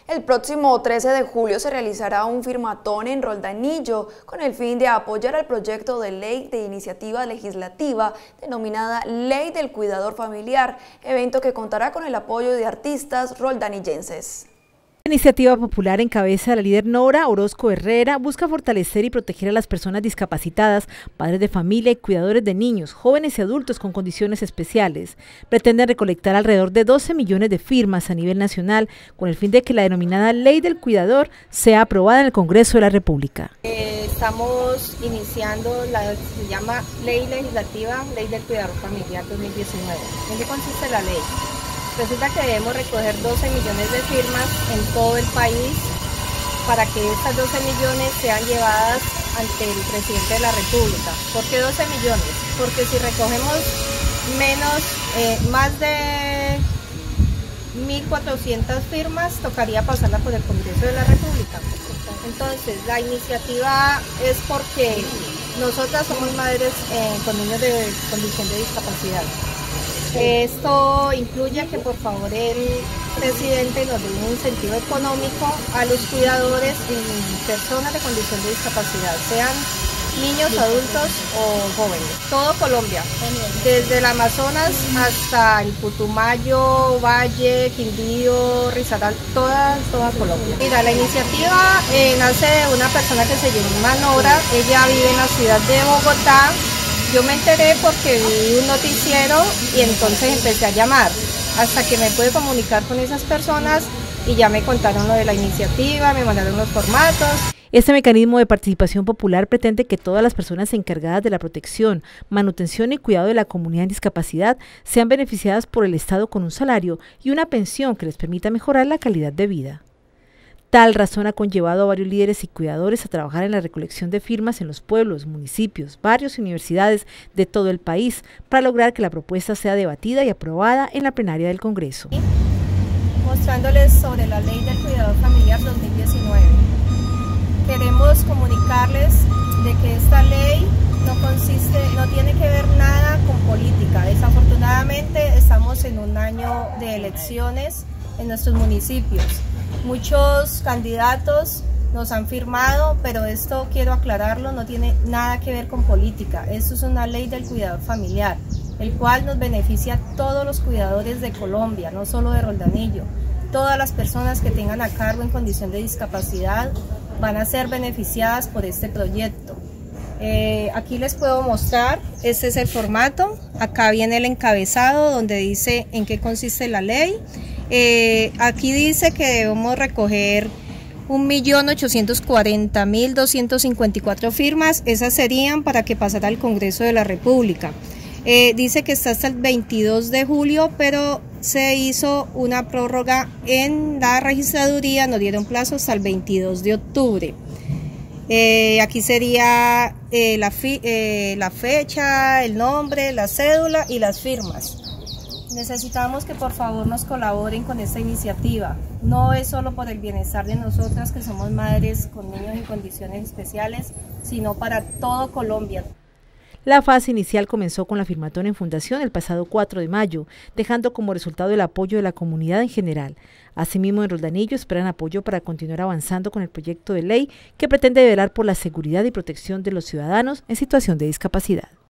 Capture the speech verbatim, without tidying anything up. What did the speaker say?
El próximo trece de julio se realizará un firmatón en Roldanillo con el fin de apoyar al proyecto de ley de iniciativa legislativa denominada Ley del Cuidador Familiar, evento que contará con el apoyo de artistas roldanillenses. La iniciativa popular en cabeza de la líder Nora Orozco Herrera busca fortalecer y proteger a las personas discapacitadas, padres de familia y cuidadores de niños, jóvenes y adultos con condiciones especiales. Pretenden recolectar alrededor de doce millones de firmas a nivel nacional con el fin de que la denominada Ley del Cuidador sea aprobada en el Congreso de la República. Eh, estamos iniciando la que se llama Ley Legislativa Ley del Cuidador Familiar dos mil diecinueve. ¿En qué consiste la ley? Resulta que debemos recoger doce millones de firmas en todo el país para que estas doce millones sean llevadas ante el presidente de la República. ¿Por qué doce millones? Porque si recogemos menos, eh, más de mil cuatrocientas firmas, tocaría pasarla por el Congreso de la República. Entonces, la iniciativa es porque nosotras somos madres eh, con niños de condición de discapacidad. Esto incluye que por favor el presidente nos dé un incentivo económico a los cuidadores en personas de condición de discapacidad, sean niños, adultos o jóvenes. Todo Colombia, desde el Amazonas hasta el Putumayo, Valle, Quindío, Risaralda, toda, toda Colombia. Mira, la iniciativa eh, nace de una persona que se llama Nora, ella vive en la ciudad de Bogotá. Yo me enteré porque vi un noticiero y entonces empecé a llamar hasta que me pude comunicar con esas personas y ya me contaron lo de la iniciativa, me mandaron los formatos. Este mecanismo de participación popular pretende que todas las personas encargadas de la protección, manutención y cuidado de la comunidad en discapacidad sean beneficiadas por el Estado con un salario y una pensión que les permita mejorar la calidad de vida. Tal razón ha conllevado a varios líderes y cuidadores a trabajar en la recolección de firmas en los pueblos, municipios, barrios y universidades de todo el país para lograr que la propuesta sea debatida y aprobada en la plenaria del Congreso. Mostrándoles sobre la Ley del Cuidador Familiar dos mil diecinueve. Queremos comunicarles de que esta ley no consiste, no tiene que ver nada con política. Desafortunadamente estamos en un año de elecciones en nuestros municipios. Muchos candidatos nos han firmado, pero esto quiero aclararlo, no tiene nada que ver con política. Esto es una ley del cuidador familiar, el cual nos beneficia a todos los cuidadores de Colombia, no solo de Roldanillo. Todas las personas que tengan a cargo en condición de discapacidad van a ser beneficiadas por este proyecto. Eh, aquí les puedo mostrar, este es el formato, acá viene el encabezado donde dice en qué consiste la ley. Eh, aquí dice que debemos recoger un millón ochocientos cuarenta mil doscientos cincuenta y cuatro firmas, esas serían para que pasara al Congreso de la República. Eh, dice que está hasta el veintidós de julio, pero se hizo una prórroga en la registraduría, nos dieron plazo hasta el veintidós de octubre. Eh, aquí sería eh, la, fi, eh, la fecha, el nombre, la cédula y las firmas. Necesitamos que por favor nos colaboren con esta iniciativa. No es solo por el bienestar de nosotras que somos madres con niños en condiciones especiales, sino para todo Colombia. La fase inicial comenzó con la firmatoria en fundación el pasado cuatro de mayo, dejando como resultado el apoyo de la comunidad en general. Asimismo, en Roldanillo esperan apoyo para continuar avanzando con el proyecto de ley que pretende velar por la seguridad y protección de los ciudadanos en situación de discapacidad.